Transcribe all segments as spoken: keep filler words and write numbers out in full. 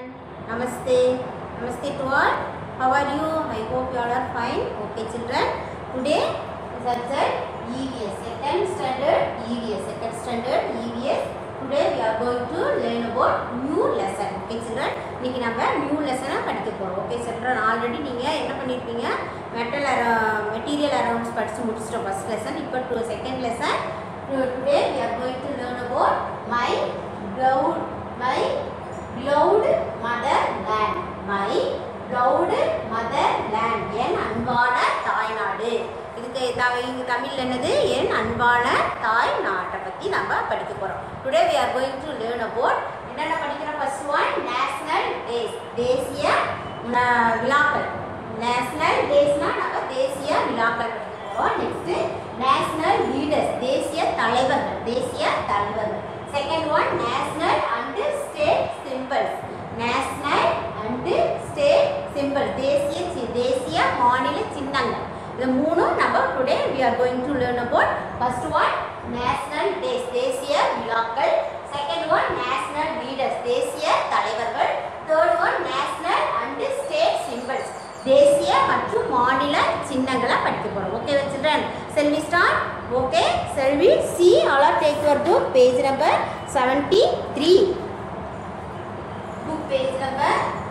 Namaste. Namaste to all. How are you? I hope you all are fine. Okay children. Today subject E V S. Second standard E V S. Second standard E V S. Today we are going to learn about new lesson. Okay children. இன்னைக்கு நம்ம new lesson படிக்க போறோம். Okay children. Already நீங்க என்ன பண்ணிருப்பீங்க? Metal material arounds படிச்சு முடிச்சிட்டோம் first lesson. இப்போ to second lesson. Today we are going to learn about my beloved my beloved motherland. My beloved motherland. என் அன்பான தாய்நாடு. இதுக்கு தமிழ்ல என்னது? என் அன்பான தாய் நாட்டை பத்தி நம்ம படிக்க போறோம். Today we are going to learn about என்னென்ன படிக்கிறோம்? First one national days. தேசிய விழாக்கள். national daysனா நம்ம தேசிய விழாக்கள் படிக்க போறோம். Next national leaders. தேசிய தலைவர்கள். தேசிய தலைவர்கள். Second one national and state symbols. National and state symbols. தேசிய தேசிய மாநில சின்னங்கள். இந்த மூணும் நம்ம today we are going to learn about. First one national days. தேசிய விழாக்கள். Second one national leaders. தேசிய தலைவர்கள். Third one national and state symbols. தேசிய மற்றும் மாநில சின்னங்களை படிக்க போறோம். Okay children, shall we start? Okay, shall we see? All are take your book, page number seventy-three. Book page number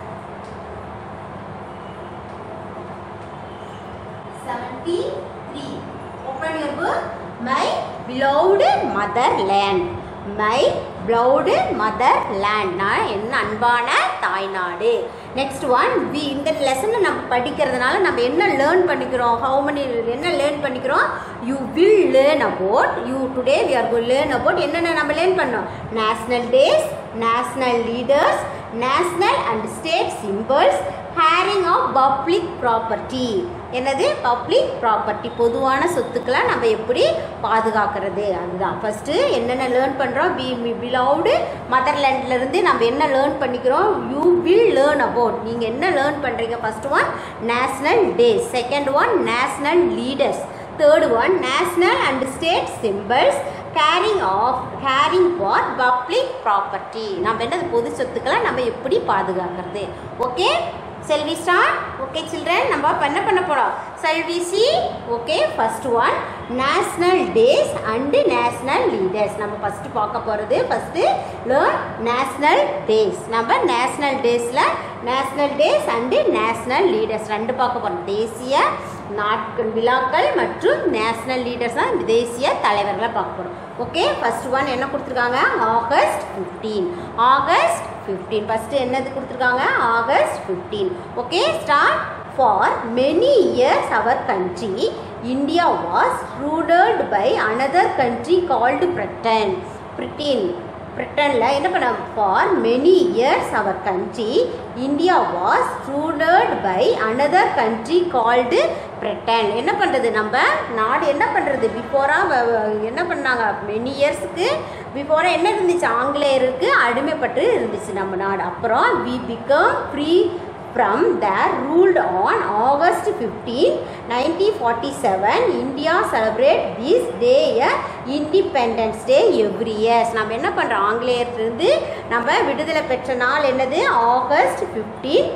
seventy-three. Open your book. My beloved motherland. My beloved motherland. நான் என் அன்பான தாய்நாடு. Next one, we இந்த லெசனை நம்ம படிக்கிறதுனால நம்ம என்ன learn பண்ணிக்கிறோம்? How many என்ன லேர்ன் பண்ணிக்கிறோம்? You will learn about. You today we are going to learn about என்னென்ன நம்ம லேர்ன் பண்ணோம்? National days, national leaders, national and state symbols, sharing of public property. என்னது? பப்ளிக் ப்ராப்பர்ட்டி, பொதுவான சொத்துக்களை நம்ம எப்படி பாதுகாக்கிறது, அதுதான் ஃபர்ஸ்ட்டு என்னென்ன லேர்ன் பண்ணுறோம். பி பிலவுடு மதர்லேண்ட்லேருந்து நம்ம என்ன லேர்ன் பண்ணிக்கிறோம்? You will learn about. நீங்கள் என்ன லேர்ன் பண்ணுறீங்க? First one national days, second one national leaders, third one national and state symbols, caring of caring for public property. நம்ம என்னது? பொது சொத்துக்களை நம்ம எப்படி பாதுகாக்கிறது. Okay, shall we start? Okay children, நம்ம என்ன பண்ண போறோம்? Shall we see? Okay, first one national days and national leaders. நம்ம first பார்க்க போறது first learn national days. நம்ம national daysல national days and national leaders ரெண்டு பார்க்க போறோம். தேசிய நாட்கள் விழாக்கள் மற்றும் national leaders தான் தேசிய தலைவர்களை பார்க்க போறோம். ஓகே, ஃபர்ஸ்ட் ஒன் என்ன கொடுத்துருக்காங்க? August fifteen. August fifteen first என்னது கொடுத்துருக்காங்க? August fifteen. Okay, start. For many years our country India was ruled by another country called Britain. Britain பிரிட்டனில் என்ன பண்ண? For many years our country India was ruled by another country called Britain. என்ன பண்ணுறது? நம்ம நாடு என்ன பண்ணுறது? பிஃபோராக என்ன பண்ணாங்க? மெனி இயர்ஸுக்கு பிஃபோராக என்ன இருந்துச்சு? ஆங்கிலேயருக்கு அடிமைப்பட்டு இருந்துச்சு நம்ம நாடு. அப்புறம் we become free from their ruled on August fifteenth nineteen forty-seven. India celebrate this day a Independence Day every year. நம்ம என்ன பண்ணுறோம்? ஆங்கிலேயர்லேருந்து நம்ம விடுதலை பெற்ற நாள் என்னது? August fifteen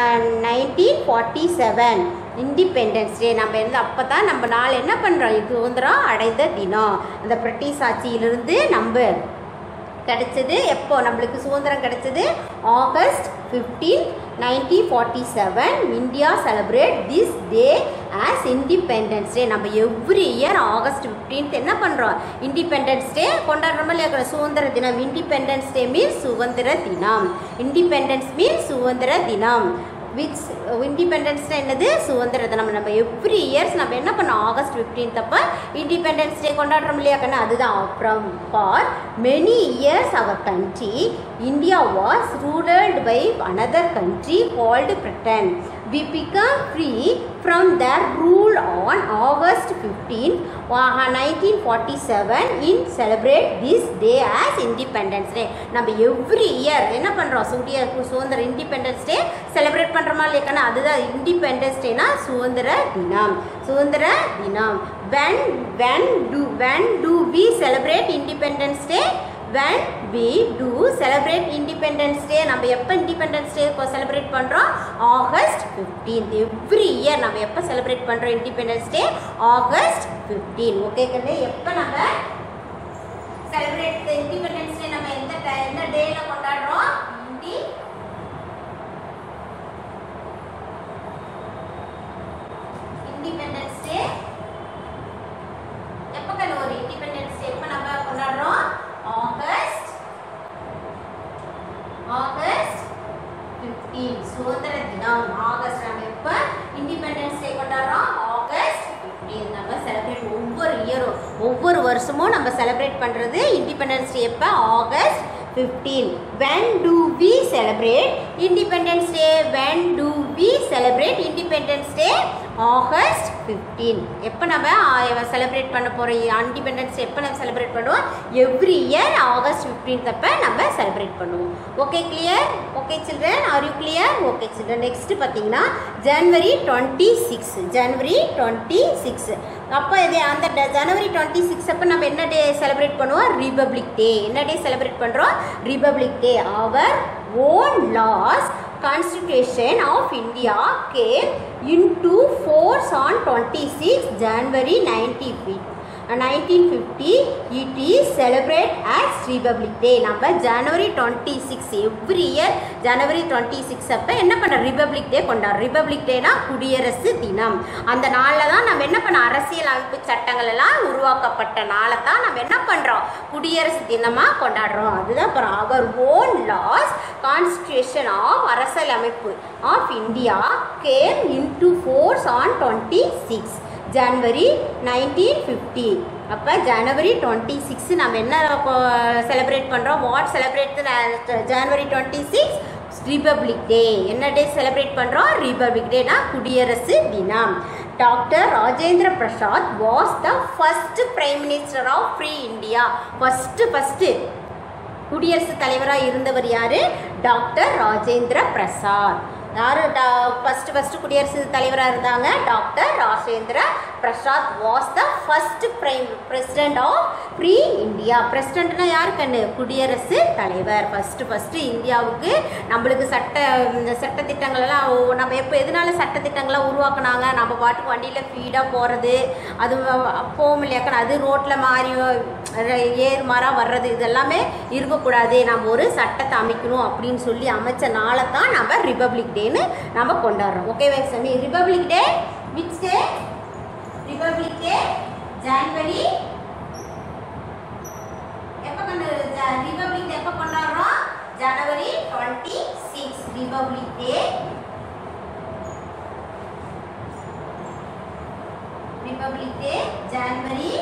nineteen forty seven independence day. நம்ம என்ன அப்போ தான் நம்ம நாள் என்ன பண்ணுறோம்? சுதந்திரம் அடைந்த தினம். அந்த பிரிட்டிஷ் ஆட்சியிலிருந்து நம்ம கிடைச்சது எப்போ? நம்மளுக்கு சுதந்திரம் கிடைச்சது August fifteen nineteen forty seven. India celebrate this day as independence day. நம்ம எவ்ரி இயர் ஆகஸ்ட் ஃபிஃப்டீன்த் என்ன பண்ணுறோம்? இண்டிபெண்டன்ஸ் டே கொண்டாடுறோமா இல்லையா? சுதந்திர தினம். இண்டிபெண்டன்ஸ் டே மீன்ஸ் சுதந்திர தினம். இண்டிபெண்டன்ஸ் மீன்ஸ் சுதந்திர தினம். விச் இண்டிபெண்டன்ஸ் டே என்னது? சுதந்திர தினம். நம்ம எவ்ரி இயர்ஸ் நம்ம என்ன பண்ணோம்? ஆகஸ்ட் ஃபிஃப்டீன்த் அப்போ இண்டிபெண்டன்ஸ் டே கொண்டாடுறோம் இல்லையா கண்ணா? அதுதான். அப்புறம் for many years our country India was ruled by another country called Britain. We become free from their rule on August fifteenth nineteen forty-seven in celebrate this day as Independence Day. நம்ம every year என்ன பண்ணுறோம்? சூரிய சுதந்திர independence day celebrate பண்ணுறோமா இல்லையாக்கன்னா? அதுதான் independence டேனா சுதந்திர தினம். சுதந்திர தினம். when when do when do we celebrate Independence Day? when we do celebrate Independence Day? நம்ம எப்போ Independence Day செலிப்ரேட் பண்ணுறோம்? August fifteenth. எவ்ரி இயர் நம்ம எப்போ செலிப்ரேட் பண்ணுறோம் Independence Day? August fifteen. Okay கண்ணு, எப்போ நம்ம செலிப்ரேட் Independence Day நம்ம எந்த எந்த டேல கொண்டாடுறோம்? இண்டி Independence Day எப்போ கண்ணு ஒரு Independence Day எப்போ நம்ம கொண்டாடுறோம்? ஆகஸ்ட் ஆகஸ்ட் ஃபிஃப்டீன் சுதந்திர தினம். ஆகஸ்ட் நம்ம எப்போ இண்டிபெண்டன்ஸ் டே கொண்டாடுறோம்? August fifteen. நம்ம செலிப்ரேட் ஒவ்வொரு இயரும் ஒவ்வொரு வருஷமும் நம்ம செலிப்ரேட் பண்ணுறது இண்டிபெண்டன்ஸ் டே எப்போ? August fifteen. when do we celebrate Independence Day? when do we celebrate Independence Day? August fifteen. எப்போ நம்ம செலிப்ரேட் பண்ண போகிறோம் இண்டிபெண்டன்ஸ் டே? எப்போ நம்ம செலிப்ரேட் பண்ணுவோம்? எவ்ரி இயர் ஆகஸ்ட் ஃபிஃப்டீன்த் அப்போ நம்ம செலிப்ரேட் பண்ணுவோம். Okay clear? Okay children, are you clear? Okay children, next பார்த்தீங்கன்னா January twenty six. January twenty six அப்போ இது அந்த ஜனவரி டுவெண்ட்டி சிக்ஸ் அப்போ நம்ம என்ன டே செலிப்ரேட் பண்ணுவோம்? Republic day. என்ன டே செலிப்ரேட் பண்ணுறோம்? Republic day. Our own laws Constitution of India came into force on twenty-sixth January nineteen fifty. It is celebrated as Republic Day. நம்ம January twenty six every year January twenty six அப்போ என்ன பண்ண? Republic டே கொண்டாடுறோம். Republic டேனா குடியரசு தினம். அந்த நாளில் தான் நம்ம என்ன பண்ண? அரசியல் அமைப்பு சட்டங்கள் எல்லாம் உருவாக்கப்பட்ட நாளை தான் நம்ம என்ன பண்ணுறோம்? குடியரசு தினமாக கொண்டாடுறோம். அதுதான் அப்புறம் our own laws constitution of அரசியல் அமைப்பு of India came into force on twenty six January nineteen fifty. அப்போ ஜனவரி டுவெண்ட்டி சிக்ஸ் நம்ம என்ன செலிப்ரேட் பண்ணுறோம்? What celebrate January twenty six? Republic day. என்ன டே செலிப்ரேட் பண்ணுறோம்? ரிபப்ளிக் டேனா குடியரசு தினம். Doctor Rajendra Prasad was the first prime minister of free India. First first குடியரசு தலைவராக இருந்தவர் யார்? டாக்டர் ராஜேந்திர பிரசாத். யார் ஃபஸ்ட்டு ஃபஸ்ட்டு குடியரசு தலைவராக இருந்தாங்க? Doctor Rajendra Prasad was the first prime president of free India. பிரசிடென்ட்னா யார் கண்ணு? குடியரசு தலைவர். ஃபஸ்ட்டு ஃபஸ்ட்டு இந்தியாவுக்கு நம்மளுக்கு சட்ட இந்த சட்டத்திட்டங்கள்லாம் நம்ம எப்போ எதனால சட்டத்திட்டங்கள்லாம் உருவாக்குனாங்க? நம்ம பாட்டுக்கு வண்டியில் ஸ்பீடாக போகிறது, அது போகும் இல்லையாக்கணும், அது ரோட்டில் மாறி ஏறு மாறாக வர்றது, இதெல்லாமே இருக்கக்கூடாது, நம்ம ஒரு சட்டத்தை அமைக்கணும் அப்படின்னு சொல்லி அமைச்ச நாளை தான் நம்ம ரிபப்ளிக் டேன்னு நம்ம கொண்டாடுறோம். ஓகே சாமி, republic day which day? Republic day January எப்போ கொண்டு ரிபப்ளிக் டே எப்போ கொண்டாடுறோம்? January twenty six. Republic day republic day January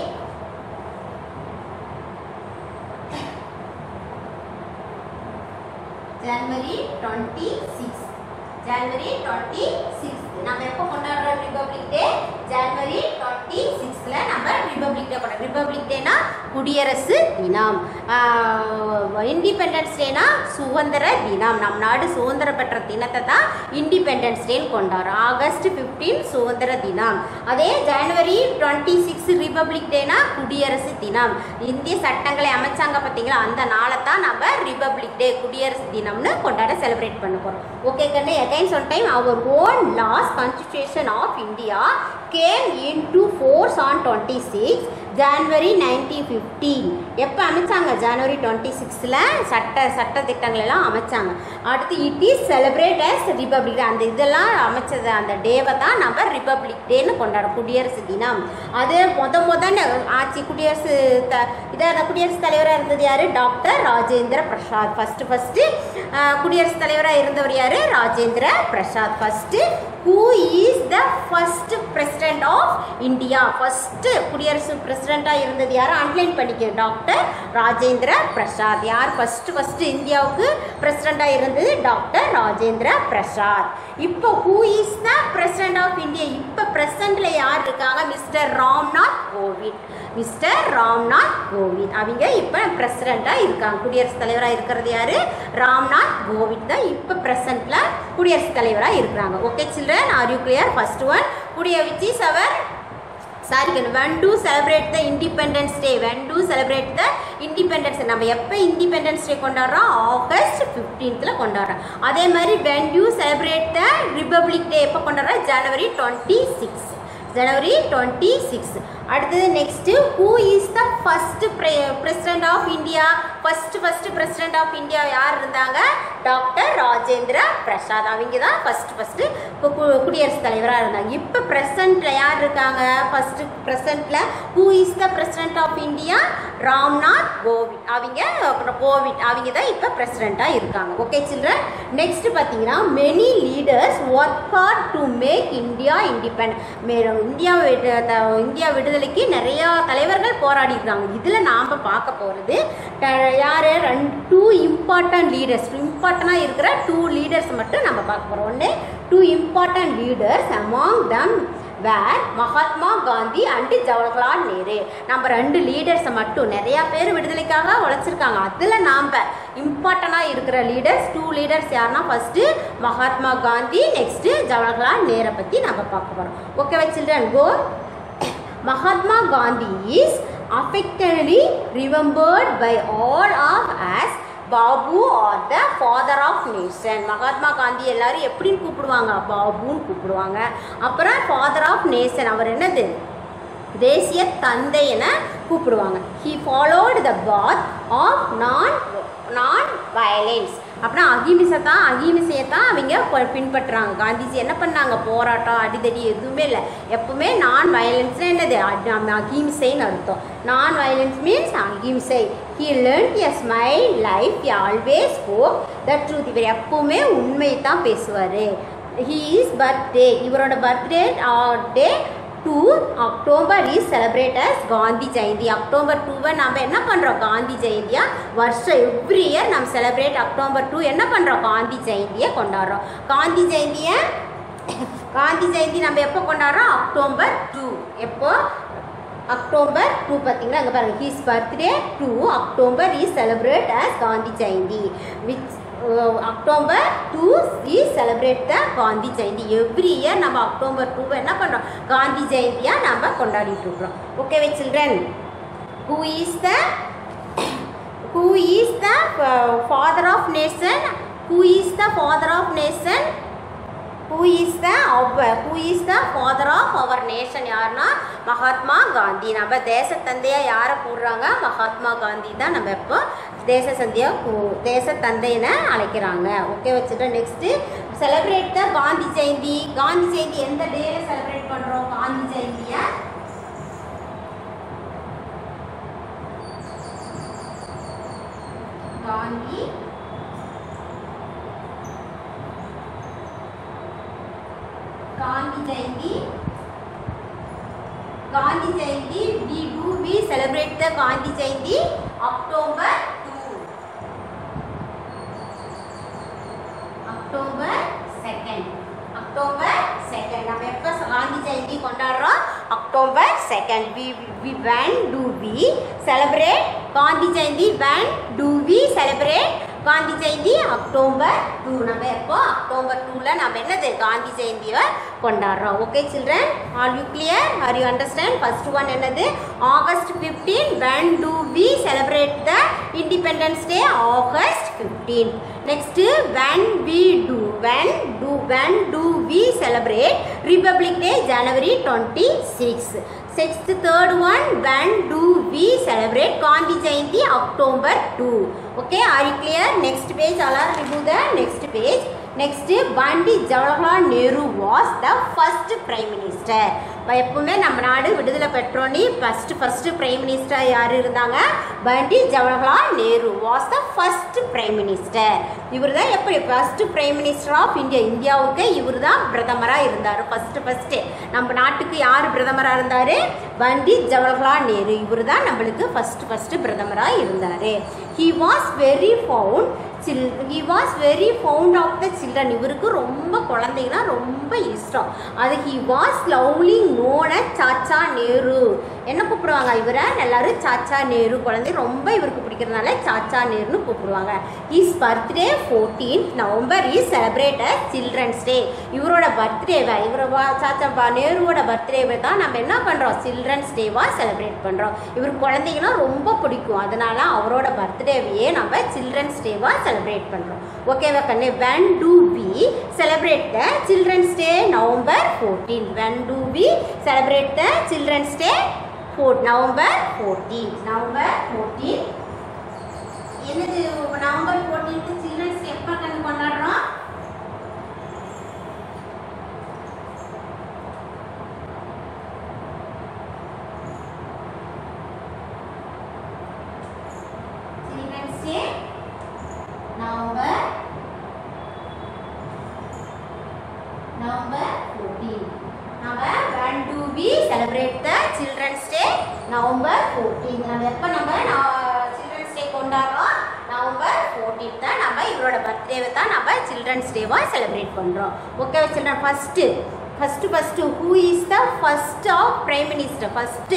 January twenty six. January twenty six நம்ம எப்போ கொண்டாடுறோம் ரிபப்ளிக் டே? ஜனவரி டுவெண்ட்டி சிக்ஸில் நம்ம ரிபப்ளிக் டே கொண்டாடுறோம். ரிபப்ளிக் டேனா குடியரசு தினம். இண்டிபெண்டன்ஸ் டேனா சுதந்திர தினம். நம் நாடு சுதந்திரம் பெற்ற தினத்தை தான் இண்டிபெண்டன்ஸ் டேன்னு கொண்டாடுறோம். ஆகஸ்ட் ஃபிஃப்டீன் சுதந்திர தினம். அதே ஜனவரி டுவெண்ட்டி சிக்ஸ் ரிபப்ளிக் டேனா குடியரசு தினம். இந்திய சட்டங்களை அமைச்சாங்க பார்த்தீங்களா, அந்த நாளை தான் நம்ம ரிபப்ளிக் டே குடியரசு தினம்னு கொண்டாட செலிப்ரேட் பண்ண போகிறோம். ஓகே கண்ணு, again sometime our own laws constitution of India came into force on twenty-sixth January nineteen fifteen. எப்போ அமைச்சாங்க? ஜனவரி டுவெண்ட்டி சிக்ஸில் சட்ட சட்ட திட்டங்கள் எல்லாம் அமைச்சாங்க. அடுத்து it is celebrate as republic day. அந்த இதெல்லாம் அமைச்சது அந்த டேவை தான் நம்ம ரிபப்ளிக் டேன்னு கொண்டாடும், குடியரசு தினம். அது முத முதல்ல ஆட்சி குடியரசு த இதாக குடியரசுத் தலைவராக இருந்தது யார்? Doctor Rajendra Prasad. First first குடியரசுத் தலைவராக இருந்தவர் யார்? Rajendra Prasad. First who is the first president of India? First குடியரசு பிரசிடெண்ட்டாக இருந்தது யார்? அன்லைன் பண்ணிக்க, டாக்டர் ராஜேந்திர பிரசாத். யார் ஃபஸ்ட்டு ஃபஸ்ட்டு இந்தியாவுக்கு பிரசிடெண்ட்டாக இருந்தது? டாக்டர் ராஜேந்திர பிரசாத். இப்போ who is the president of India? இப்போ பிரசண்டில் யார் இருக்காங்க? மிஸ்டர் ராம்நாத் கோவிந்த். மிஸ்டர் ராம்நாத் கோவிந்த் அவங்க இப்போ பிரசிடெண்ட்டாக இருக்காங்க. குடியரசுத் தலைவராக இருக்கிறது யார்? ராம்நாத் கோவிந்த் தான் இப்போ ப்ரெசென்ட்டில் குடியரசுத் தலைவராக இருக்கிறாங்க. Okay children, are you clear? First one குடிய which is our sorry when do celebrate the Independence Day? When do celebrate the independence நம்ம எப்போ இண்டிபெண்டன்ஸ் டே கொண்டாடுறோம் ஆகஸ்ட் ஃபிஃப்டீன்த்தில் கொண்டாடுறோம். அதே மாதிரி when you celebrate the Republic Day எப்போ கொண்டாடுறோம் January twenty six January twenty six. அடுத்தது next who is the first president of India first first president of India யார் இருந்தாங்க டாக்டர் ராஜேந்திர பிரசாத் அவங்க தான் ஃபஸ்ட்டு ஃபஸ்ட்டு இப்போ குடியரசுத் தலைவராக இருந்தாங்க. இப்போ ப்ரெசண்ட்டில் யார் இருக்காங்க ஃபஸ்ட்டு ப்ரெசண்ட்டில் who is the president of India Ramnath Kovind அவங்க கோவிந்த் அவங்க தான் இப்போ பிரசிடெண்ட்டாக இருக்காங்க. ஓகே சில்ட்ரன் நெக்ஸ்ட் பார்த்தீங்கன்னா many leaders work hard to make India independ India India விடுதலைக்கு நிறைய தலைவர்கள் போராடி இருக்காங்க. இதில் நாம் பார்க்க போகிறது யார் ரெண்டு டூ இம்பார்ட்டன்ட் லீடர்ஸ் இம்பார்ட்டண்டாக இருக்கிற டூ லீடர்ஸ் மட்டும் நம்ம பார்க்க போகிறோம். ஒன்று two important leaders among them were Mahatma Gandhi and Jawaharlal Nehru. நம்ம ரெண்டு லீடர்ஸை மட்டும் நிறையா பேர் விடுதலைக்காக உழைச்சிருக்காங்க. அதில் நாம் இம்பார்ட்டண்டாக இருக்கிற லீடர்ஸ் டூ லீடர்ஸ் யாருன்னா ஃபஸ்ட்டு மகாத்மா காந்தி நெக்ஸ்ட்டு ஜவஹர்லால் நேரை பற்றி நம்ம பார்க்க போகிறோம். Okay children go. Mahatma Gandhi is affectionately remembered by all of us Bapu or the father of nation. Mahatma Gandhi எல்லாரும் எப்படின்னு கூப்பிடுவாங்க பாபுன்னு கூப்பிடுவாங்க. அப்புறம் ஃபாதர் ஆஃப் நேஷன் அவர் என்னது தேசிய தந்தை என கூப்பிடுவாங்க. He followed the path of non non violence அப்படின்னா அகிம்சை தான் அகிம்சையை தான் அவங்க பின்பற்றுறாங்க. காந்திஜி என்ன பண்ணாங்க போராட்டம் அடிதடி எதுவுமே இல்லை. எப்பவுமே நான் வயலன்ஸ்னால் என்னது அகிம்சைன்னு அர்த்தம். நான் வயலன்ஸ் மீன்ஸ் அகிம்சை. He learned a smile life he always spoke the truth. இவர் எப்பவுமே உண்மை தான் பேசுவார். ஹி இஸ் பர்த்டே இவரோட birthday day two October is celebrate as Gandhi Jayanti. October டூவை நம்ம என்ன பண்ணுறோம் காந்தி ஜெயந்தியாக வருஷம் எவ்ரி இயர் நம்ம செலிப்ரேட் அக்டோபர் டூ என்ன பண்ணுறோம் காந்தி ஜெயந்தியை கொண்டாடுறோம். காந்தி ஜெயந்தியை காந்தி ஜெயந்தி நம்ம எப்போ கொண்டாடுறோம் அக்டோபர் டூ. எப்போ அக்டோபர் டூ பார்த்தீங்கன்னா அங்கே பாருங்கள் his birthday two October is celebrate as Gandhi Jayanti which October two is celebrate the Gandhi Jayanti. Every year நம்ம அக்டோபர் டூவை என்ன பண்ணுறோம் காந்தி ஜெயந்தியாக நம்ம கொண்டாடிட்டு இருக்கிறோம். Okay why children who is the who is the father of nation who is the father of nation who is the who is the father of our nation யாருன்னா மகாத்மா காந்தி. நம்ம தேச தந்தையாக யாரை கூடுறாங்க மகாத்மா காந்தி தான் நம்ம எப்போ தேச சந்தியா தேச தந்தைன்னு அழைக்கிறாங்க. ஓகே வச்சுட்டு next celebrate the Gandhi Jayanti. Gandhi Jayanti எந்த டேல செலிப்ரேட் பண்ணுறோம் காந்தி ஜெயந்தியை Gandhi Gandhi Jayanti Gandhi Jayanti we do we celebrate the Gandhi Jayanti October two October second October second நம்ம எப்போ காந்தி ஜெயந்தி கொண்டாடுறோம் October second. we we when do we celebrate Gandhi Jayanti when do we celebrate Gandhi Jayanti October two. நம்ம எப்போ அக்டோபர் டூவில் நம்ம என்னது காந்தி ஜெயந்தியை கொண்டாடுறோம். Okay children are you clear are you understand. First one என்னது August fifteen when do we celebrate the independence day August fifteen. Next when we do when do when do we celebrate Republic Day January twenty six. Sixth third one when do we celebrate Gandhi Jayanti October two. Okay, are you clear? Next page all are remove the next page. Next Pandit Jawaharlal Nehru was the first prime minister. எப்பவுமே நம்ம நாடு விடுதலை பெற்றோனி first first prime minister யார் இருந்தாங்க Pandit Jawaharlal Nehru was the first prime minister. இவர் தான் எப்படி first prime minister of India. இந்தியாவுக்கு இவர் தான் பிரதமராக இருந்தார். ஃபர்ஸ்ட் ஃபர்ஸ்ட்டு நம்ம நாட்டுக்கு யார் பிரதமராக இருந்தார் பண்டிட் ஜவஹர்லால் நேரு. இவர் தான் நம்மளுக்கு ஃபர்ஸ்ட் ஃபர்ஸ்ட்டு பிரதமராக இருந்தார். ஹி வாஸ் வெரி ஃபவுண்ட் சில் he was very fond of the children. இவருக்கு ரொம்ப குழந்தைங்கன்னா ரொம்ப இஷ்டம். அது he was lovely known as Chacha Nehru. என்ன கூப்பிடுவாங்க இவரை எல்லாரும் சாச்சா நேரு, குழந்தை ரொம்ப இவருக்கு பிடிக்கிறதுனால சாச்சா நேருன்னு கூப்பிடுவாங்க. His birthday fourteenth November is celebrate as children's day. இவரோட பர்த்டேவை இவரோட சாச்சா நேருவோட பர்த்டேவை தான் நம்ம என்ன பண்ணுறோம் சில்ட்ரன்ஸ் டேவாக செலிப்ரேட் பண்ணுறோம். இவருக்கு குழந்தைங்கன்னா ரொம்ப பிடிக்கும், அதனால அவரோட பர்த்டேவையே நம்ம சில்ட்ரன்ஸ் டேவாக செலிப்ரேட் பண்ணுறோம். ஓகேவா கண்ணு? when do we celebrate the children's day? November fourteenth. when do we celebrate the children's day? for November fourteenth. November fourteenth. என்னது November fourteenth children's day எப்ப கண்ணு கொண்டாடுறோம்? children's day November November fourteenth. நம்ம when do we celebrate the children's day? November fourteenth. நம்ம எப்ப நம்ம children's day கொண்டாடுறோம்? November fourteenth தான் நம்ம இவரோட பர்த்டேவை தான் நம்ம children's day-வா செலிப்ரேட் பண்றோம். Okay children, first first first who is the first of prime minister? First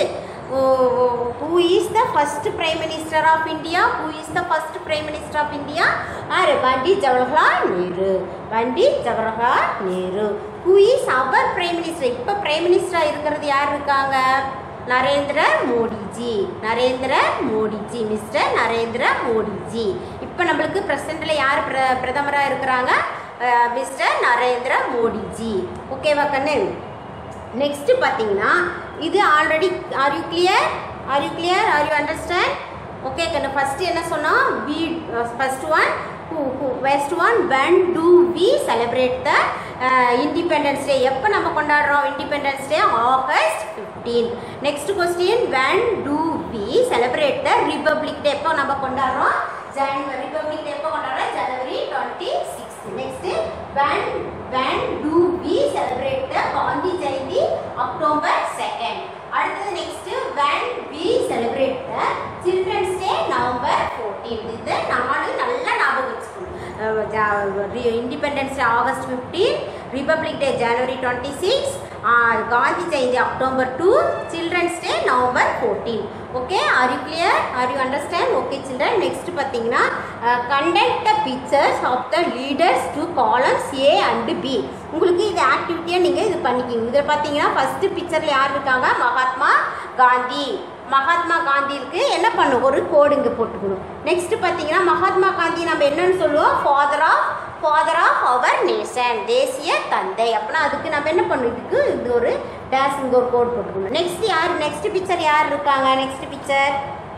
who is the first prime minister of India? Who is the first prime minister of India? Are Pandit Jawaharlal Nehru. Pandit Jawaharlal Nehru. Who is our prime minister? இப்ப prime minister இருக்கிறது யார் இருக்காங்க? Narendra Modiji. Narendra Modiji. Mister Narendra Modiji. இப்போ நம்மளுக்கு பிரசன்ட்ல யார் பிரதமராக இருக்கிறாங்க? மிஸ்டர் நரேந்திர மோடிஜி. ஓகேவா கண்ணு? நெக்ஸ்ட் பார்த்தீங்கன்னா இது already are you clear? Are you clear? Are you understand? Okay கண்ணு, ஃபர்ஸ்ட் என்ன சொன்னோம்? We first one who who first one when do we celebrate the uh, independence day? எப்ப நம்ம கொண்டாடுறோம் independence day? August fifteenth. next question, when do we celebrate the republic day? எப்ப நம்ம கொண்டாடுறோம்? January. republic day எப்ப கொண்டாடுறோம்? January twenty-sixth. next, when when do we celebrate the Gandhi Jayanti? October second. அடுத்தது next, when we celebrate the children's day? November fourteenth. இது நாலு நல்லா ஞாபகம் வச்சுக்கணும். independence day August fifteenth, republic day January twenty-sixth, Gandhi Jayanti October second, children's day November fourteenth. okay, are you clear? Are you understand? okay children, next பாத்தீங்கன்னா conduct the pictures of the leaders to columns A and B. உங்களுக்கு இது ஆக்டிவிட்டியா நீங்க இது பண்ணிக்கிங்க. இதில் பார்த்தீங்கன்னா first பிக்சர்ல யார் இருக்காங்க? மகாத்மா காந்தி. மகாத்மா காந்திக்கு என்ன பண்ணும்? ஒரு கோடு இங்கே போட்டுக்கணும். நெக்ஸ்ட் பார்த்தீங்கன்னா மகாத்மா காந்தி நம்ம என்னன்னு சொல்லுவோம்? Father of father of our nation. தேசிய தந்தை. அப்படின்னா அதுக்கு நம்ம என்ன பண்ணிட்டு இது ஒரு டேஸ் இங்கே ஒரு கோடு போட்டுக்கணும். நெக்ஸ்ட் யார்? நெக்ஸ்ட் பிக்சர் யார் இருக்காங்க? நெக்ஸ்ட் பிக்சர்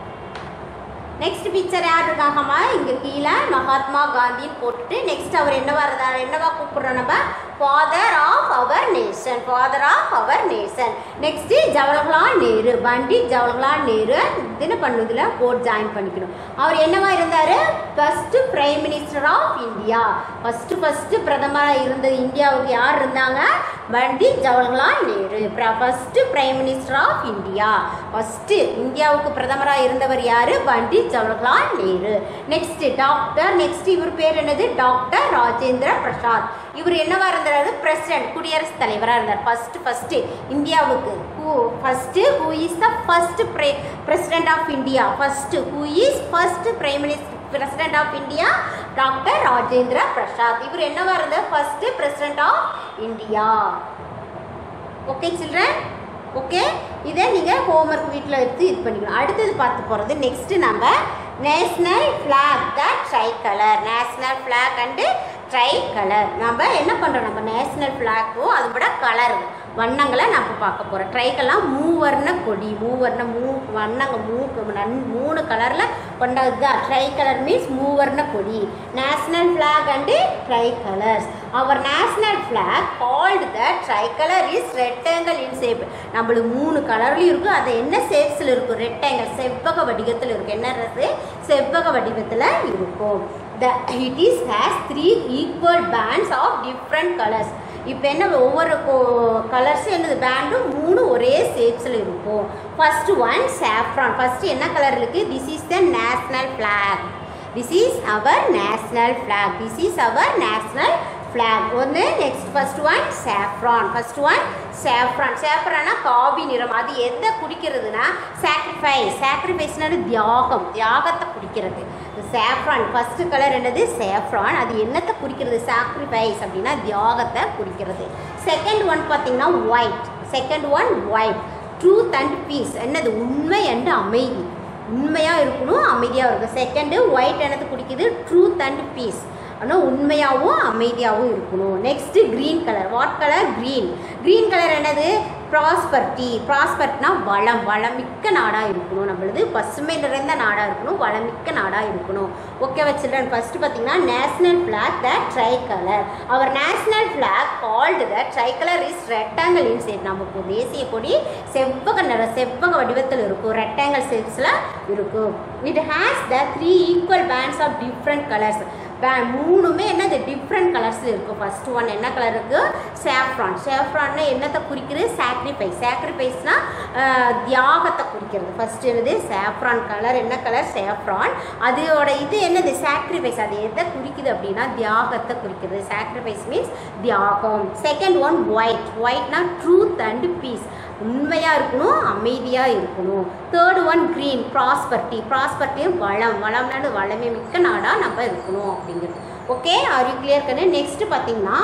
நெக்ஸ்ட் பிக்சர் யார் இருக்காங்கம்மா? இங்கே கீழே மகாத்மா காந்தின்னு போட்டுட்டு நெக்ஸ்ட் அவர் என்னவா இருந்தார்? என்னவா கூப்பிடுறோம் நம்ம? Father of our nation. Father of our nation. Next Jawaharlal Nehru. Pandit Jawaharlal Nehru. என்ன பண்ணுறதுல கோட் ஜாயின் பண்ணிக்கணும். அவர் என்னவா இருந்தார்? First prime minister of India. First first பிரதமராக இருந்தது இந்தியாவுக்கு யார் இருந்தாங்க? Pandit Jawaharlal Nehru. First prime minister of India. First இந்தியாவுக்கு பிரதமராக இருந்தவர் யாரு? Pandit Jawaharlal Nehru. Next doctor. Next இவர் பேர் என்னது? டாக்டர் ராஜேந்திர பிரசாத். இவர் என்னவா இருந்தாரு? பிரசிடென்ட், குடியரசுத் தலைவராக இருந்தார். ஃபர்ஸ்ட் ஃபர்ஸ்ட் இந்தியாவுக்கு who first who is the first president of India? First who is first prime minister president of India? Doctor Rajendra Prasad. இவர் என்னவா இருந்தார்? First president of India. Okay children, okay இதை நீங்கள் ஹோம்ஒர்க் வீட்டில் எடுத்து இது பண்ணிக்கணும். அடுத்தது பார்த்து போகிறது நெக்ஸ்ட்டு நம்ம national flag the tricolour. National flag and tricolour. நம்ம என்ன பண்ணுறோம்? நம்ம நேஷ்னல் ஃப்ளாக்கும் அதோட கலர் வண்ணங்களை நம்ம பார்க்க போகிறோம். ட்ரைக்கெல்லாம் மூவர்ண கொடி. மூவர்ண மூ வண்ணங்க மூ மூணு கலரில் கொண்டது தான் ட்ரை கலர். மீன்ஸ் மூவர்ண கொடி. National flag and tricolours. Our national flag called the tricolour is rectangle in shape. நம்மளுக்கு மூணு கலர்லையும் இருக்கும். அது என்ன ஷேப்ஸில் இருக்கும்? ரெக்டாங்கிள், செவ்வக வடிவத்தில் இருக்கும். என்ன செவ்வக வடிவத்தில் இருக்கும். The it is has three equal bands of different colors. இப்போ என்ன ஒவ்வொரு கலர்ஸ் என்னது பேண்டும் மூணு ஒரே ஷேப்ஸில் இருக்கும். First one saffron. ஃபர்ஸ்ட் என்ன கலர் இருக்கு? This is the national flag. This is our national flag. This is our national flag. ஒன்று next first one saffron. First one saffron. சேஃப்ரானா காவி நிறம். அது எதை குறிக்கிறதுனா சாக்ரிஃபைஸ். சாக்ரிஃபைஸ்னா தியாகம், தியாகத்தை குறிக்கிறது. சேஃப்ரான் ஃபஸ்ட்டு கலர் என்னது சேஃப்ரான். அது என்னத்தை குறிக்கிறது சாக்ரிஃபைஸ் அப்படின்னா தியாகத்தை குறிக்கிறது. செகண்ட் ஒன் பார்த்தீங்கன்னா white. Second one white truth and peace. என்னது உண்மை அண்ட் அமைதி. உண்மையாக இருக்கணும், அமைதியாக இருக்கும். செகண்டு ஒயிட் என்னத்தை குறிக்குது ட்ரூத் அண்ட் பீஸ். ஆனால் உண்மையாகவும் அமைதியாகவும் இருக்கணும். Next green colour. What colour green. Green colour என்னது ப்ராஸ்பர்ட்டி. ப்ராஸ்பர்ட்னா வளம், வளமிக்க நாடாக இருக்கணும். நம்மளது பசுமை நிறைந்த நாடாக இருக்கணும், வளமிக்க நாடாக இருக்கணும். ஓகேவா சில்ட்ரன். ஃபஸ்ட்டு பார்த்தீங்கன்னா national flag the tricolour. Our national flag called the tricolour is rectangle in shape. நமக்கு தேசிய கொடி செவ்வக நிற செவ்வக வடிவத்தில் இருக்கும், ரெக்டாங்கிள் ஷேப்ஸில் இருக்கும். It has the three equal bands of different colours. மூணுமே என்னது டிஃப்ரெண்ட் கலர்ஸில் இருக்கும். ஃபர்ஸ்ட் ஒன் என்ன கலர் இருக்குது சேஃப்ரான். சேஃப்ரான்னா என்னத்தை குறிக்கிறது சாக்ரிஃபைஸ். சாக்ரிஃபைஸ்னால் தியாகத்தை குறிக்கிறது. ஃபஸ்ட்டு என்னது சேஃப்ரான் கலர். என்ன கலர் சேஃப்ரான். அதோட இது என்னது சாக்ரிஃபைஸ். அது எதை குறிக்குது அப்படின்னா தியாகத்தை குறிக்கிறது. சாக்ரிஃபைஸ் மீன்ஸ் தியாகம். Second one white. ஒயிட்னா ட்ரூத் அண்ட் பீஸ். உண்மையாக இருக்கணும், அமைதியாக இருக்கணும். Third one green prosperity. ப்ராஸ்பர்ட்டியும் வளம். வளம்னாடு வளமே மிக்க நாடாக நம்ம இருக்கணும் அப்படிங்கிறது. ஓகே ஆர் யூ கிளியர் கண்ணு. நெக்ஸ்ட்டு பார்த்தீங்கன்னா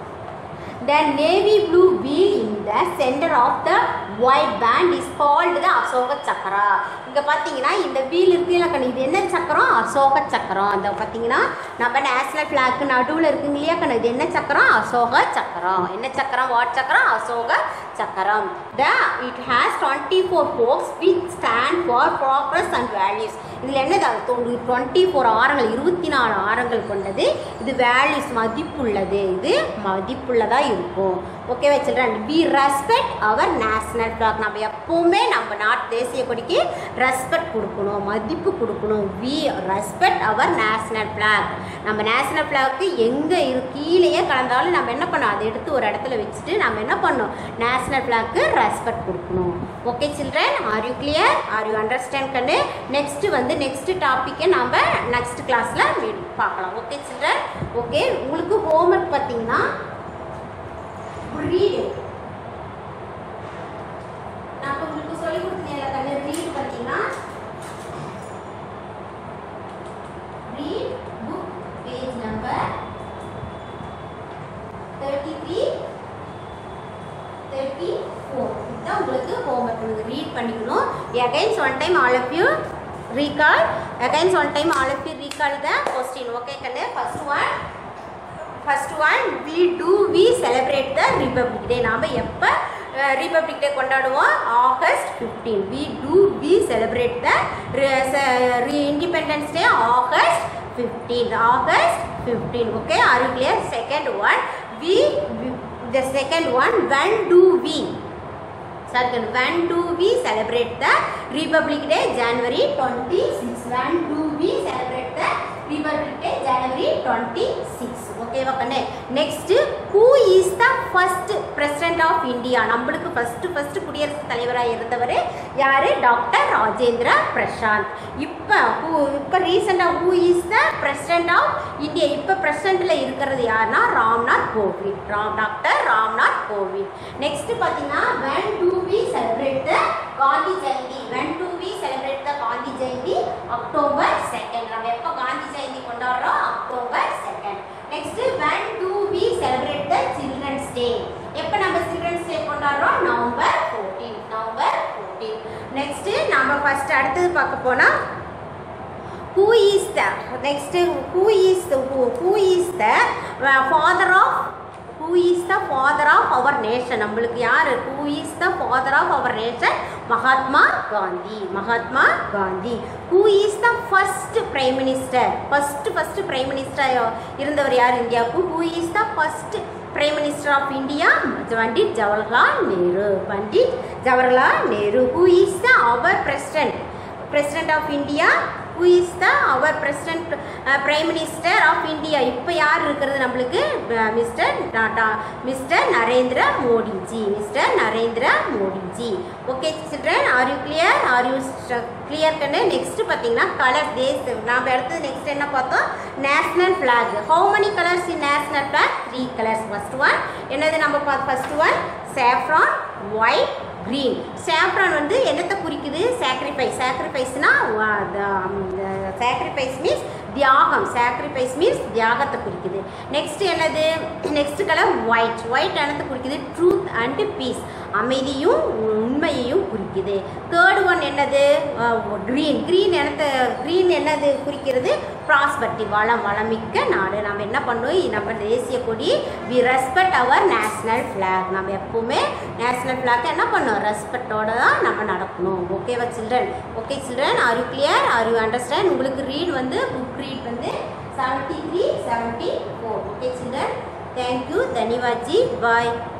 the navy blue wheel in the center of the white band is called the Ashoka Chakra. இங்கே பார்த்தீங்கன்னா இந்த வீல் இருக்குல்ல கண்ணு, இது என்ன சக்கரம் அசோக சக்கரம். அந்த பார்த்தீங்கன்னா நம்ம நேஷனல் ஃப்ளாக்கு நடுவில் இருக்குங்க இல்லையா கண்ணு, இது என்ன சக்கரம் அசோக சக்கரம். என்ன சக்கரம் வாட் சக்கரம் அசோக சக்கரம். the it has twenty-four forks which stand for progress and values. இதில் என்னது டுவெண்ட்டி ஃபோர் ஆரங்கள் இருபத்தி நாலு ஆரங்கள் கொண்டது. இது வேல்யூஸ் மதிப்புள்ளது. இது மதிப்புள்ளதாக இருக்கும். ஓகேவா children. We respect our national flag. நம்ம எப்போவுமே நம்ம நாட்டு தேசிய கொடிக்கு ரெஸ்பெக்ட் கொடுக்கணும், மதிப்பு கொடுக்கணும். We respect our national flag. நம்ம நேஷ்னல் ஃப்ளாக்கு எங்கே இரு கீழேயே கலந்தாலும் நம்ம என்ன பண்ணோம் அதை எடுத்து ஒரு இடத்துல வச்சுட்டு நம்ம என்ன பண்ணோம் நேஷ்னல் ஃப்ளாக்கு ரெஸ்பெக்ட் கொடுக்கணும். Okay children are you clear are you understand கண்ணு. நெக்ஸ்ட்டு வந்து நெக்ஸ்ட் டாப்பிக்கை நம்ம நெக்ஸ்ட் கிளாஸில் பார்க்கலாம். Okay children. ஓகே உங்களுக்கு ஹோம்ஒர்க் பார்த்தீங்கன்னா ரீடு நான் உங்களுக்கு சொல்லி கொடுத்தேன் கண்ணு. ரீட் பார்த்தீங்கன்னா read book page number thirty three thirty four. இதுதான் உங்களுக்கு ஹோம்ஒர்க். உங்களுக்கு ரீட் பண்ணிக்கணும். Again one time all of you recall again one time all of you recall the question. Okay kanne. first one first one we do we celebrate the Republic Day. நாம எப்ப Republic Day கொண்டாடுவோம் August fifteenth. we do we celebrate the Independence Day August fifteenth. August fifteenth. Okay are you clear. Second one we, we the second one when do we Second, when do we celebrate the Republic Day? January twenty-sixth. When do we celebrate the Republic Day? January twenty-sixth. Okay, vakane. Next, who is the first president of India? நம்மளுக்கு first first குடியரசு தலைவராக இருந்தவர் யாரு doctor Rajendra Prashanth. இப்போ இப்போ ரீசெண்டாக who is the president of India? இப்போ பிரசிடென்ட்ல இருக்கிறது யாருன்னா ராம்நாத் கோவிந்த். ராம் டாக்டர் ராம்நாத் கோவிந்த். நெக்ஸ்ட் பார்த்தீங்கன்னா when do we celebrate the Gandhi Jayanti? when do we celebrate the Gandhi Jayanti? October second. நம்ம எப்போ காந்தி ஜெயந்தி கொண்டாடுறோம் October second. Next when do we celebrate the children's day? எப்போ நம்ம children's day கொண்டாடுறோம் November fourteenth. November fourteenth. Next நம்ம first அடுத்தது பார்க்க போனா who is the next who is the who, who is the uh, father of who is the father of our nation? நம்மளுக்கு யார் who is the father of our nation? Mahatma Gandhi. Mahatma Gandhi. who is the first prime minister? first first prime minister இருந்தவர் யார் இந்தியாவுக்கு? who is the first prime minister of India? Pandit Jawaharlal Nehru. Pandit Jawaharlal Nehru. who is the our president president of India? who is the our president uh, prime minister of India? இப்போ யார் இருக்கிறது நம்மளுக்கு mister Tata mister Narendra Modi ji. Mister Narendra Modi ji. Okay children are you clear are you clear கண்ணு. Next பார்த்தீங்கன்னா colour these. நாம் அடுத்தது next என்ன பார்த்தோம் national flag. How many colours in national flag? Three colours. First one என்னது நம்ம first one saffron, white, green. saffron வந்து என்னத்தை குறிக்குது? sacrifice. sacrificeனா sacrifice means தியாகம். sacrifice means தியாகத்தை குறிக்குது. நெக்ஸ்ட் என்னது? Next colour white. ஒயிட் என்னத்தை குறிக்குது? Truth and peace. அமைதியும் உண்மையையும் குறிக்குது. தேர்ட் ஒன் என்னது? க்ரீன். க்ரீன் என்னத்தை க்ரீன் என்னது குறிக்கிறது? ப்ராஸ்பர்ட்டி, வளம், வளமிக்க நாடு. நம்ம என்ன பண்ணுவோம்? நம்ம தேசிய கொடி we respect our national flag. நம்ம எப்பவுமே நேஷ்னல் ஃப்ளாக் என்ன பண்ணோம்? ரெஸ்பெக்டோட தான் நம்ம நடக்கணும். ஓகேவா children? Okay children, are you clear? Are you understand? உங்களுக்கு ரீட் வந்து புக் ரீட் வந்து seventy three seventy four. Okay children, thank you. தன்யவாத் ஜி. பாய்.